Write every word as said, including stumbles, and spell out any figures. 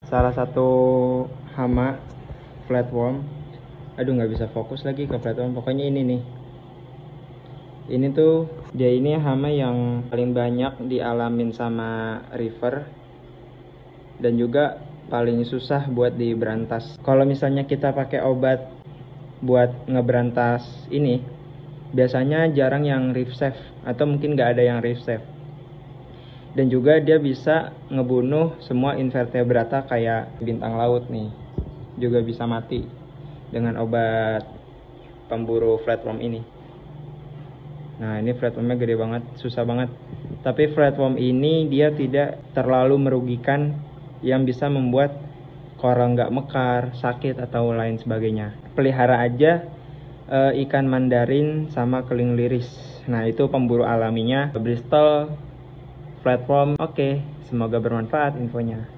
salah satu hama flatworm. Aduh, nggak bisa fokus lagi ke flatworm. Pokoknya ini nih. Ini tuh dia ini hama yang paling banyak dialamin sama river dan juga paling susah buat diberantas. Kalau misalnya kita pakai obat buat ngeberantas ini, biasanya jarang yang reef safe atau mungkin nggak ada yang reef safe. Dan juga dia bisa ngebunuh semua invertebrata kayak bintang laut nih, juga bisa mati dengan obat pemburu flatworm ini. Nah, ini flatwormnya gede banget, susah banget. Tapi flatworm ini dia tidak terlalu merugikan yang bisa membuat koral nggak mekar, sakit atau lain sebagainya. Pelihara aja e, ikan mandarin sama keling liris. Nah, itu pemburu alaminya Bristol flatworm. Oke, semoga bermanfaat infonya.